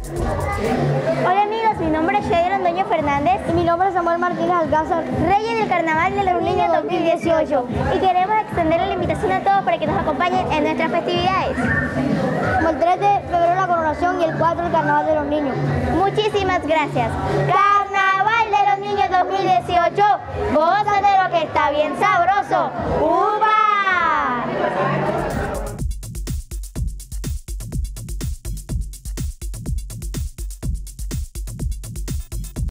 Hola amigos, mi nombre es Shady Londoño Fernández Y mi nombre es Samuel Martínez Alcázar, Reyes del Carnaval de los Niños 2018, y queremos extenderle la invitación a todos para que nos acompañen en nuestras festividades. como el 3 de febrero la coronación y el 4 el Carnaval de los Niños. Muchísimas gracias. Carnaval de los Niños 2018, goza de lo que está bien sabroso.